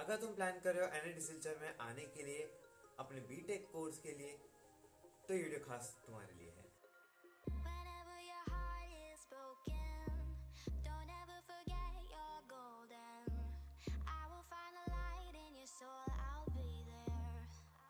अगर तुम प्लान कर रहे हो NIT सिलचर में आने के लिए अपने बीटेक कोर्स के लिए, तो ये वीडियो खास तुम्हारे लिए है। Whenever your heart is broken, don't ever forget you're golden. I will find the light in your soul, I'll be there.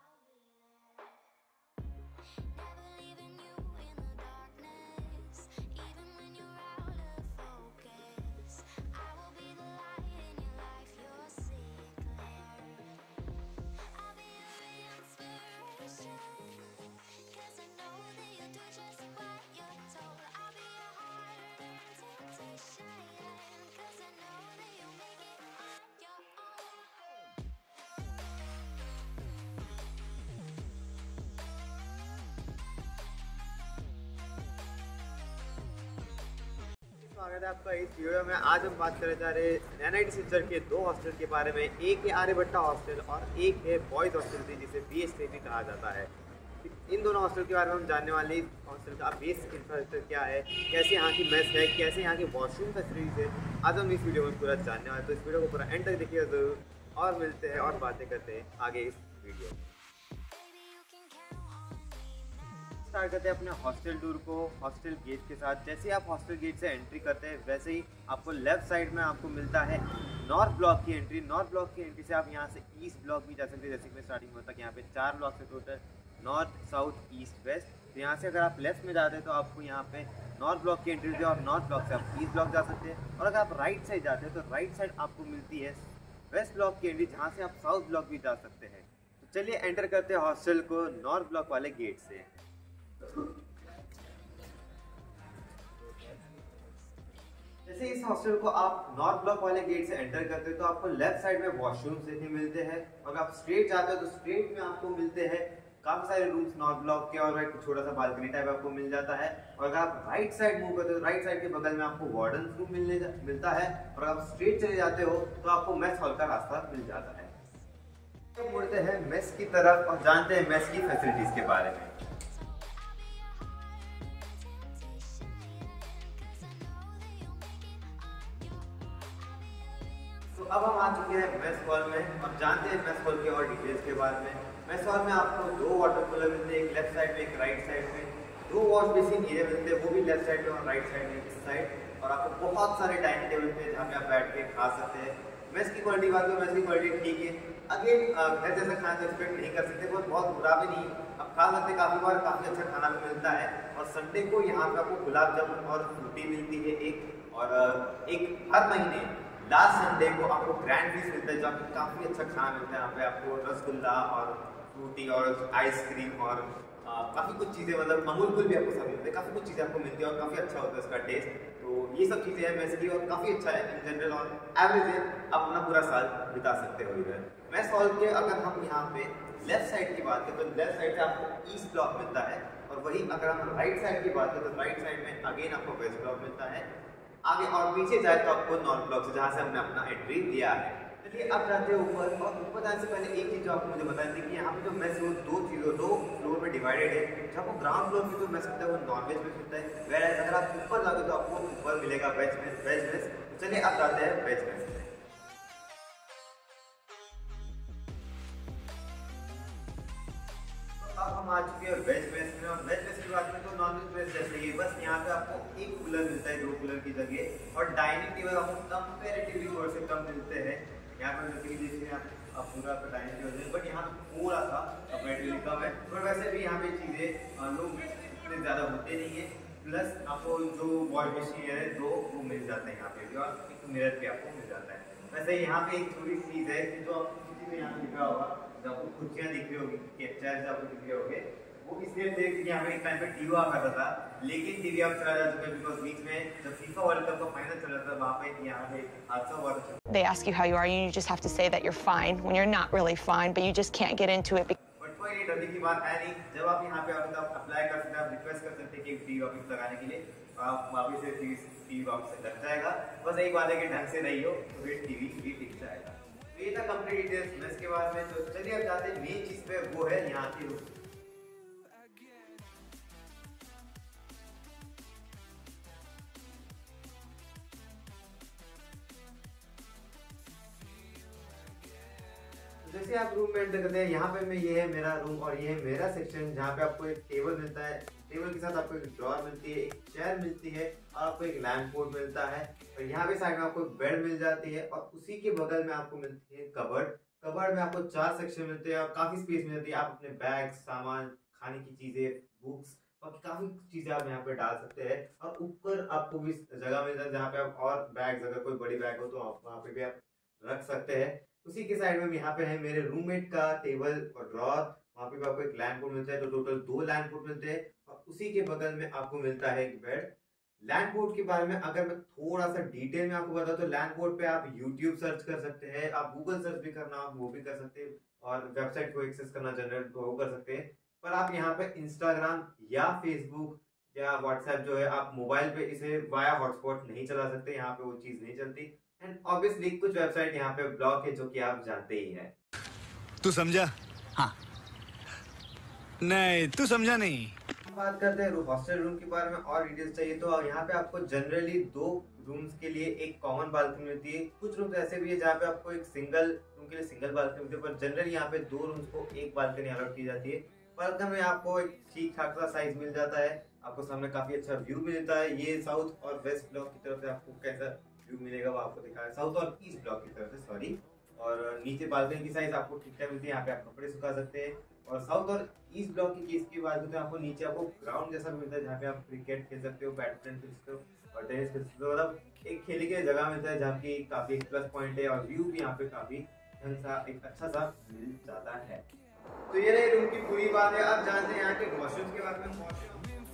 Never leaving you in the darkness, even when you're out of focus. I will be the light in your life, you'll see it clear. I'll be your inspiration, 'cause I know that you'll do just what you're told. I'll be your heart-earned temptation, 'cause I know that you'll make it on your own. स्वागत है आपका इस video में। आज हम बात करने जा रहे हैं NIT सिलचर के दो हॉस्टल के बारे में। एक है आर्यभट्टा हॉस्टल और एक है बॉयज़ हॉस्टल जिसे BS3 भी कहा जाता है। इन दोनों हॉस्टल के बारे में हम जानने वाले। हॉस्टल का बेसिक इंफ्रास्ट्रक्चर क्या है, कैसे यहाँ की मेस है, कैसे यहाँ की वॉशरूम फैसिलिटीज है, आज हम इस वीडियो में पूरा जानने वाले। तो इस वीडियो को पूरा एंड तक देखिएगा ज़रूर, और मिलते हैं और बातें करते हैं आगे इस वीडियो में। Baby, you can count on me now. Start करते हैं अपने हॉस्टल टूर को हॉस्टल गेट के साथ। जैसे ही आप हॉस्टल गेट से एंट्री करते हैं, वैसे ही आपको लेफ्ट साइड में आपको मिलता है नॉर्थ ब्लॉक की एंट्री। नॉर्थ ब्लॉक की एंट्री से आप यहाँ से ईस्ट ब्लॉक भी जा सकते हैं। जैसे कि मैं स्टार्टिंग में तक यहाँ पे 4 ब्लॉक से total, north, south, east, west. तो यहाँ से अगर आप लेफ्ट में जाते हैं तो आपको यहाँ पे नॉर्थ ब्लॉक की एंट्री होती है, और नॉर्थ ब्लॉक से आप ईस्ट ब्लॉक जा सकते हैं। और अगर आप राइट साइड जाते हैं तो राइट साइड आपको मिलती है वेस्ट ब्लॉक की एंट्री, जहाँ से आप साउथ ब्लॉक भी जा सकते हैं। तो चलिए एंटर करते हैं हॉस्टल को नॉर्थ ब्लॉक वाले गेट से। जैसे इस हॉस्टल को आप नॉर्थ ब्लॉक वाले गेट से एंटर करते हैं तो आपको लेफ्ट साइड में वॉशरूम देखने मिलते हैं। और आप स्ट्रेट जाते हो तो स्ट्रेट में आपको मिलते हैं काफी सारे रूम्स नॉर्थ ब्लॉक के, और एक छोटा सा बालकनी टाइप आपको मिल जाता है। और अगर आप राइट साइड मूव करते हो तो राइट साइड के बगल में आपको वार्डन रूम मिलता है। और अगर आप स्ट्रेट चले जाते हो तो आपको मेस हॉल का रास्ता मिल जाता है। अब मुड़ते हैं मेस की तरफ और जानते हैं मेस की फैसिलिटीज के बारे में। तो अब हम आ चुके हैं मेस हॉल में और जानते हैं मेस हॉल के और डिटेल्स के बारे में। मेस हॉल में आपको 2 वाटर कूलर मिलते हैं, एक लेफ्ट साइड में एक राइट साइड में। 2 वॉश बेसिन एरिया मिलते हैं, वो भी लेफ्ट साइड में और राइट साइड में इस साइड। और आपको बहुत सारे डाइनिंग टेबल पे जहाँ पे आप बैठ के खा सकते हैं। मेस की क्वालिटी बात करें, मेस की क्वालिटी ठीक है। अगेन घर जैसा खाना तो एक्सपेक्ट नहीं कर सकते, बहुत बुरा भी नहीं, आप खा सकते हैं। काफ़ी बार काफ़ी अच्छा खाना भी मिलता है। और संडे को यहाँ पे आपको गुलाब जामुन और फ्रूटी मिलती है एक, और एक हर महीने लास्ट संडे को आपको ग्रैंड फीस मिलता है, जहाँ पे काफ़ी अच्छा खाना मिलता है। यहाँ पे आपको रसगुल्ला और फ्रूटी और आइसक्रीम और काफ़ी कुछ चीज़ें, मतलब अमूल भी आपको सब मिलते हैं। काफ़ी कुछ चीज़ें आपको मिलती है और काफ़ी अच्छा होता है इसका टेस्ट। तो ये सब चीज़ें हैं मेस की, और काफ़ी अच्छा है इन जनरल। और एवरेज आप अपना पूरा साल बिता सकते हो इधर मेस हॉल के। अगर हम यहाँ पे लेफ्ट साइड की बात करें तो लेफ्ट साइड से आपको ईस्ट ब्लॉक मिलता है, और वही अगर हम राइट साइड की बात करें तो राइट साइड में अगेन आपको वेस्ट ब्लॉक मिलता है। आगे और पीछे जाए तो आपको नॉर्थ ब्लॉक से, जहाँ से हमने अपना एंट्री लिया है। चलिए अब जाते हैं ऊपर। और ऊपर जाने से पहले एक चीज़ जो आपको मुझे बतानी थी कि यहाँ पे जो मेस है वो 2 फ्लोर में डिवाइडेड है। जहाँ आपको ग्राउंड फ्लोर में जो मेस मिलता है वो नॉन-वेज मेस मिलता है, वेयर अगर आप ऊपर जाओगे तो आपको ऊपर मिलेगा वेज मेस। तो चलिए अब जाते हैं वेज मेस में। अब हम आ चुके हैं वेज मेस में। और वेज मेस की बात करें तो नॉन वेज मेस जैसे ही, बस यहाँ पे आपको एक कूलर मिलता है 2 कूलर की जगह, और डाइनिंग टेबल आपको कंपेरेटिवली थोड़े से कम मिलते हैं। यहाँ पर जैसे कि देखिए आप पूरा आपका डाइनिंग टेबल है, बट यहाँ पे थोड़ा सा कंपेरेटिवली कम है। पर वैसे भी यहाँ पे चीज़ें लोग इतने ज़्यादा होते नहीं है। प्लस आपको जो वॉश बेसिन है 2 वो मिल जाते हैं यहाँ पे भी, और एक मिरर पे आपको मिल जाता है। वैसे यहाँ पे एक छोटी चीज़ है कि जो आपको किसी में यहाँ दिख रहा होगा, जो आपको कुर्सियाँ दिख रही होगी, चेयर्स आपको दिख रहे होंगे, वो इसलिए थे कि यहाँ पे एक टाइम पे टीवी हुआ करता था, लेकिन टीवी अब चला जा चुका है बिकॉज बीच में जब फीफा वर्ल्ड कप का फाइनल चल रहा था वहाँ पे यहाँ पे हादसा हुआ था। They ask you how you are, and you just have to say that you're fine when you're not really fine, but you just can't get into it. But कोई नहीं, डरने की बात है नहीं। जब आप यहाँ पे आओगे तो आप अप्लाई कर सकते हैं, आप रिक्वेस्ट कर सकते हैं कि टीवी वापस लगाने के लिए, आप वापस से टीवी वापस से लग जाएगा। बस एक बात है कि ढंग से नहीं हो तो फिर टीवी भी टिक जाएगा। तो ये था कंप्लीट डिटेल्स मेस के बाद में। तो चलिए अब जाते हैं मेन चीज़ पे, वो है यहाँ की रूम। जैसे आप रूम में एंटर करते हैं, यहाँ पे ये है मेरा रूम और ये है मेरा सेक्शन, जहाँ पे आपको एक टेबल मिलता है। टेबल के साथ आपको एक ड्रॉअर मिलती है, एक चेयर मिलती है और आपको एक लैंप पोर्ट मिलता है। और यहाँ पे साइड में आपको बेड मिल जाती है और उसी के बगल में आपको मिलती है कबर्ड। कबर्ड में आपको 4 सेक्शन मिलते हैं और काफी स्पेस मिल जाती है। आप अपने बैग, सामान, खाने की चीजें, बुक्स और काफी चीजें आप यहाँ पे डाल सकते हैं। और ऊपर आपको भी जगह मिल जाती है जहाँ पे आप और बैग्स, अगर कोई बड़ी बैग हो तो आप वहाँ पे भी आप रख सकते हैं। उसी के साइड में यहाँ पे है मेरे रूममेट का टेबल और ड्रॉअर, वहाँ पे भी आपको एक लैंप पोर्ट मिलता है, तो टोटल 2 लैंप पोर्ट मिलते हैं। और उसी के बगल में आपको मिलता है एक बेड। लैंड पोर्ट के बारे में अगर मैं थोड़ा सा डिटेल में आपको बताऊं तो लैंड पोर्ट पे आप YouTube सर्च कर सकते हैं, आप गूगल सर्च भी करना आप वो भी कर सकते हैं, और वेबसाइट को एक्सेस करना जनरेट तो वो कर सकते हैं। पर आप यहाँ पे इंस्टाग्राम या फेसबुक या व्हाट्सएप जो है आप मोबाइल पे इसे वाया हॉटस्पॉट नहीं चला सकते, यहाँ पे वो चीज नहीं चलती। एंड ऑब्वियसली कुछ वेबसाइट यहाँ पे ब्लॉक है जो कि आप जानते ही है। तू समझा? हाँ। नहीं, तू समझा नहीं। बात करते हैं हॉस्टल रूम के बारे में और डिटेल्स चाहिए तो यहाँ पे आपको जनरली 2 रूम्स के लिए एक कॉमन बालकनी मिलती है। कुछ रूम्स ऐसे भी है जहाँ पे आपको एक सिंगल रूम के लिए सिंगल बालकनी मिलती है, पर जनरली यहाँ पे 2 रूम्स को एक बालकनी अलॉट की जाती है। बालकनी में आपको एक ठीक ठाक सा साइज मिल जाता है, आपको सामने काफी अच्छा व्यू मिलता है। ये साउथ और वेस्ट ब्लॉक की तरफ से आपको कैसा व्यू मिलेगा वो आपको दिखाया, साउथ और ईस्ट ब्लॉक की तरफ से, सॉरी। और नीचे बालकनी की साइज आपको ठीक ठाक मिलती है, यहाँ पे आप कपड़े सुखा सकते हैं। और साउथ और ईस्ट ब्लॉक की केस की बात करते हैं, आपको नीचे आपको ग्राउंड जैसा मिलता है जहाँ पे आप क्रिकेट खेल सकते हो, बैडमिंटन खेल सकते हो और टेनिस खेल सकते हो। मतलब एक खेलने के लिए जगह मिलता है जहाँ की काफी प्लस पॉइंट है, और व्यू भी यहाँ पे काफी ढंग सा एक अच्छा सा मिल जाता है। तो ये रही रूम की पूरी बात है। अब जानते हैं यहाँ के वॉशरूम के बारे में। वॉशरूम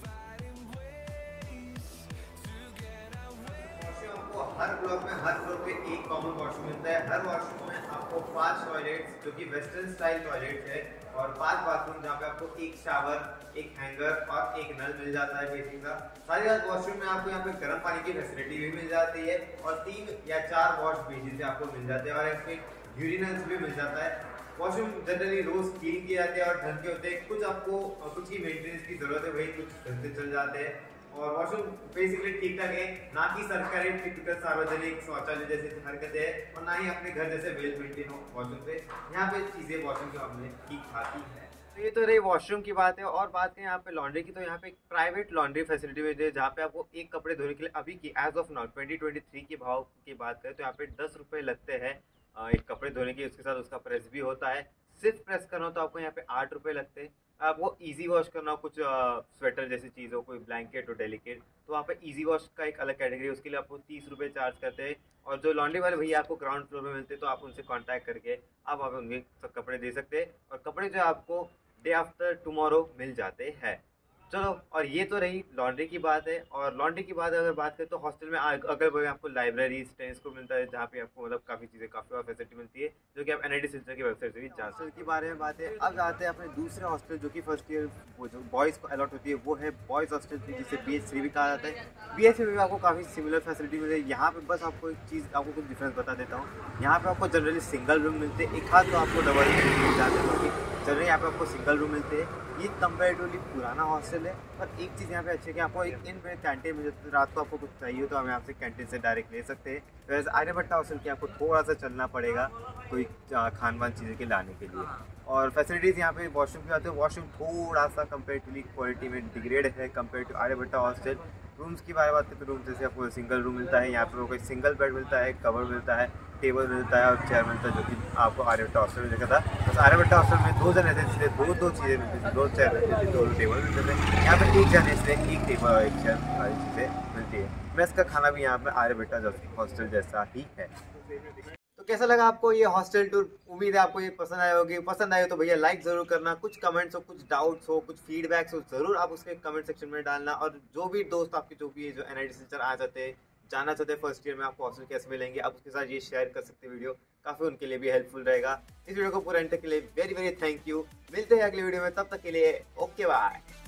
आपको हर ब्लॉक में हर फ्लोर पे एक कॉमन वॉशरूम मिलता है। हर वॉशरूम में आपको 5 टॉयलेट्स जो कि वेस्टर्न स्टाइल टॉयलेट है, और 5 बाथरूम जहाँ पे आपको एक शावर, एक हैंगर और एक नल मिल जाता है बेसिक सा। सारी रात वॉशरूम में आपको यहाँ पे गर्म पानी की फैसिलिटी भी मिल जाती है, और 3 या 4 वॉश बेसिस आपको मिल जाते हैं, और इसमें यूरिनल्स भी मिल जाता है। वॉशरूम जनरली रोज क्लीन किए जाते हैं और ढंग के होते हैं। कुछ आपको कुछ की मेंटेनेंस की जरूरत है, वही कुछ ढंग से चल जाते हैं। और वॉशरूम बेसिकली ठीक ठाक है, ना कि सरकारी टिपिकल सार्वजनिक शौचालय जैसे हरकतें है, और ना ही अपने घर जैसे वेल मेंटेन हो वॉशरूम पे। यहाँ पे चीजें वॉशरूम के मामले में ठीक ठाक ही है। तो ये तो रही वॉशरूम की बात है। और बात करें यहाँ पे लॉन्ड्री की, तो यहाँ पे एक प्राइवेट लॉन्ड्री फैसिलिटी मिलती है, जहाँ पे आपको एक कपड़े धोने के लिए अभी की एज ऑफ नाउ 2023 के भाव की बात करें तो यहाँ पे 10 रुपए लगते हैं एक कपड़े धोने के। उसके साथ उसका प्रेस भी होता है। सिर्फ प्रेस करना हो तो आपको यहाँ पे 8 रुपए लगते हैं। आपको इजी वॉश करना हो, कुछ स्वेटर जैसी चीज़ हो, कोई ब्लैंकेट हो डेलिकेट, तो वहाँ पे इजी वॉश का एक अलग कैटेगरी है, उसके लिए आपको 30 रुपये चार्ज करते हैं। और जो लॉन्ड्री वाले भैया आपको ग्राउंड फ्लोर में मिलते हैं, तो आप उनसे कांटेक्ट करके आप वहाँ पे उनके कपड़े दे सकते हैं, और कपड़े जो आपको डे आफ्टर टुमारो मिल जाते हैं। चलो, और ये तो रही लॉन्ड्री की बात है। और लॉन्ड्री की बात अगर बात करें तो हॉस्टल में अगल बगल आपको लाइब्रेरी टेनिस को मिलता है, जहाँ पे आपको मतलब काफ़ी चीज़ें, काफ़ी और फैसिलिटी मिलती है, जो कि आप NIT सिलचर की वेबसाइट से भी जान सकते के बारे में बात है। अब आते हैं अपने दूसरे हॉस्टल जो कि फर्स्ट ईयर वो जो बॉयज़ को अलॉट होती है, वो है बॉयज़ हॉस्टल, जिसे BH3 भी कहा जाता है। BH3 में भी आपको काफ़ी सिमिलर फैसिलिटी मिलती है। यहाँ पे बस आपको एक चीज़, आपको कुछ डिफरेंस बता देता हूँ। यहाँ पे आपको जनरली सिंगल रूम मिलते हैं, एक हाथ तो आपको डबल मिल जाते हैं, जनरली यहाँ पे आपको सिंगल रूम मिलते हैं। ये कंपेरेटिवली पुराना हॉस्टल है, पर एक चीज़ यहाँ पे अच्छी है कि आपको एक इन पे कैंटीन मिल जाती है। रात को आपको कुछ चाहिए तो हम यहाँ से कैंटीन से डायरेक्ट ले सकते हैं। वैसे आर्यभट्टा हॉस्टल की आपको थोड़ा सा चलना पड़ेगा कोई खान पान चीज़ें के लाने के लिए। और फैसिलिटीज़ यहाँ पे वॉशरूम की आते हैं, वॉशरूम थोड़ा सा कंपेरेटिवली क्वालिटी में डिग्रेड है compare to Aryabhatta hostel. Rooms की बात करें तो रूम जैसे आपको सिंगल रूम मिलता है, यहाँ पे आपको एक सिंगल बेड मिलता है, कवर मिलता है, टेबल मिलता है और चेयर मिलता है, जो कि आपको आर्यभट्टा हॉस्टल में देखा था। बस आर्यभट्टा हॉस्टल में 2 जन रहते हैं, इसलिए दो चीज़ें मिलती थी, 2 चेयर मिलती थी, 2 टेबल मिलते थे। यहाँ पे 1 जन है, इसलिए 1 टेबल और 1 चेयर सारी चीज़ें मिलती है। मेस का खाना भी यहाँ पे आर्यभट्टा हॉस्टल जैसा ही है। तो कैसा लगा आपको ये हॉस्टल टूर? उम्मीद है आपको ये पसंद आए होगी। पसंद आए तो भैया लाइक जरूर करना। कुछ कमेंट्स हो, कुछ डाउट्स हो, कुछ फीडबैक्स हो, जरूर आप उसके कमेंट सेक्शन में डालना। और जो भी दोस्त आपके जो भी है जो NIT सिलचर आ जाते हैं, जानना चाहते हैं फर्स्ट ईयर में आपको हॉस्टल कैसे मिलेंगे, आप उसके साथ ये शेयर कर सकते हैं वीडियो, काफ़ी उनके लिए भी हेल्पफुल रहेगा। इस वीडियो को पूरा एंड तक के लिए वेरी वेरी थैंक यू। मिलते हैं अगले वीडियो में, तब तक के लिए ओके बाय।